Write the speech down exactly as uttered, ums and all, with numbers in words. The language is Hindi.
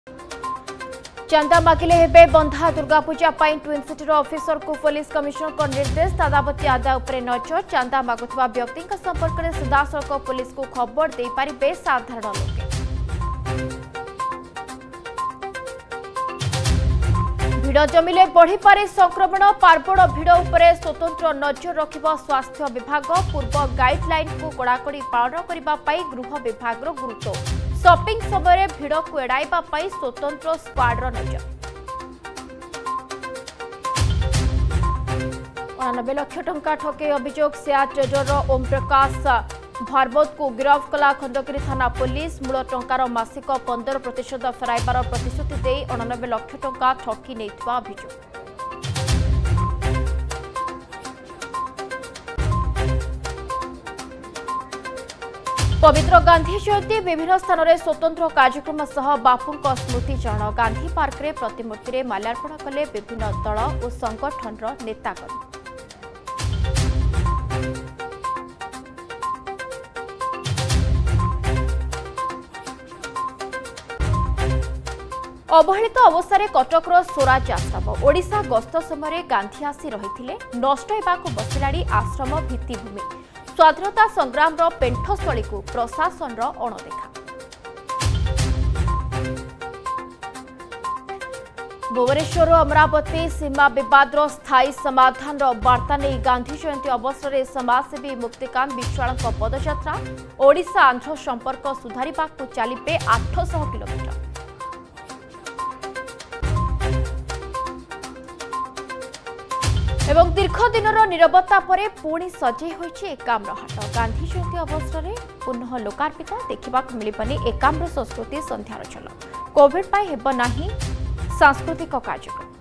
चंदा मागिले हेबे बंधा दुर्गा पूजा पाई ट्विन सिटी ऑफिसर को पुलिस कमिश्नर को निर्देश दादावती आदाय उपरे नजर चांदा मागुवा व्यक्ति संपर्क में सीधासख पुलिस को खबर दे पारे साधारण लोके भिड़ जमिले बढ़ी पारे संक्रमण पार्वण भिड़ उपरे स्वतंत्र नजर रखिबा स्वास्थ्य विभाग पूर्व गाइडलाइन को कड़ाकड़ी पालन करने गृह विभाग गुरुत्व शॉपिंग समय भिड़ को एड़ाइबा पाई स्वतंत्र स्क्वाड्र नजर अणानबे लाख टंका ठके अभियोग शेयर ट्रेडर ओम प्रकाश भार्गव को गिरफ्त कला खंडगिरी थाना पुलिस मूल टंकार मासिक पंदर प्रतिशत फेराइबार प्रतिश्रुति दे अणानबे लाख टंका ठकी नेइथिबा अभियोग पवित्र गांधी जयंती विभिन्न स्थान में स्वतंत्र कार्यक्रम सह बापू स्मृति चरण गांधी पार्क में प्रतिमूर्ति में माल्यार्पण कले विभिन्न दल और संगठन नेताकर्मी। अवहेलित अवस्था कटकर स्वराज आश्रम ओडिशा गस्त समय गांधी आसी रही नष्ट होगाकू बसिलाड़ी आश्रम भित्तिभूमि स्वाधीनता संग्राम पेंठस्थली को प्रशासन अणदेखा भुवनेश्वर अमरावती सीमा विवाद स्थायी समाधान वार्ता नहीं गांधी जयंती अवसर में समाजसेवी मुक्तिकांत विश्वाल पदयात्रा ओडिशा आंध्र संपर्क सुधारिबा को चलिबे आठ सौ किलोमीटर। एवं दीर्घ दिनर नीरवता परे पुणी सजई होइछि एकाम्र हाट गांधी जयंती अवसर में पुनः लोकार्पित देखा मिलबनी एकाम्र संस्कृति संध्यार झलक कोविड पाई हेब नाही सांस्कृतिक कार्यक्रम।